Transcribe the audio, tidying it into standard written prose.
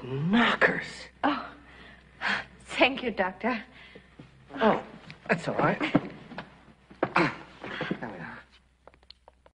Knockers. Oh, thank you, Doctor. Oh, that's all right.